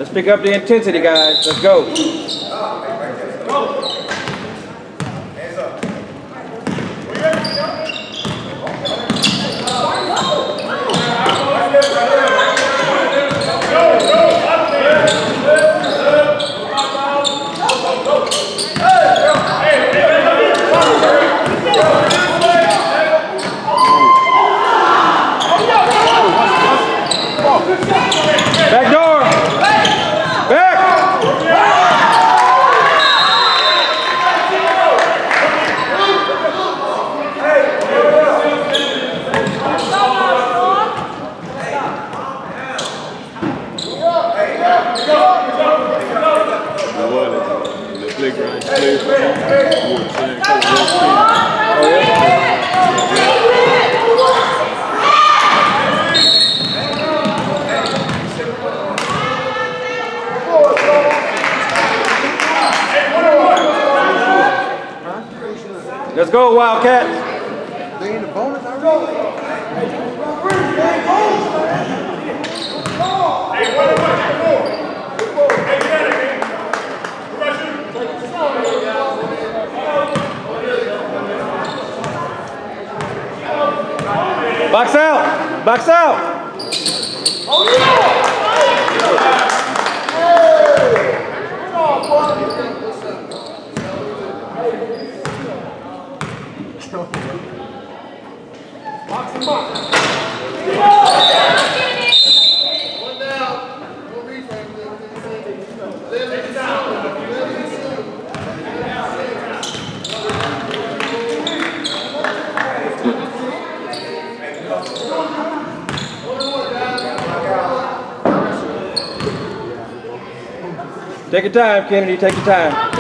Let's pick up the intensity, guys. Let's go. Back door. Back. The playground plays. Let's go, Wildcats. They in the bonus already? Box out. Box out. Oh, yeah! Hey! Come on, boy. Box and box. One down. No defense. Take it down. Take your time, Kennedy. Take your time.